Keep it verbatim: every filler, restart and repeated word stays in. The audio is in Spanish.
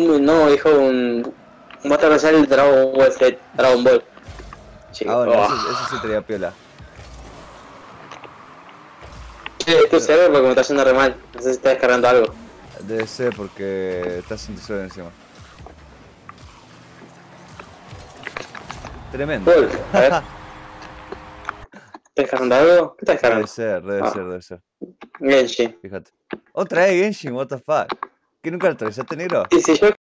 un, no, dijo un, un Battle Royale del Dragon Ball Z, Dragon Ball. Sí, Ah, bueno, oh. eso, eso sí traía piola. Che, tu server porque me está haciendo re mal. No sé si está descargando algo. Debe ser porque estás sin tesoro encima. Tremendo. Cool, a ver. ¿Estás descargando algo? ¿Qué estás Debe descargando? ser, debe Ah, ser, debe ser. Genshin. Fíjate. Otra vez Genshin, what the fuck. ¿Que nunca lo actualizaste, negro? Sí, sí, yo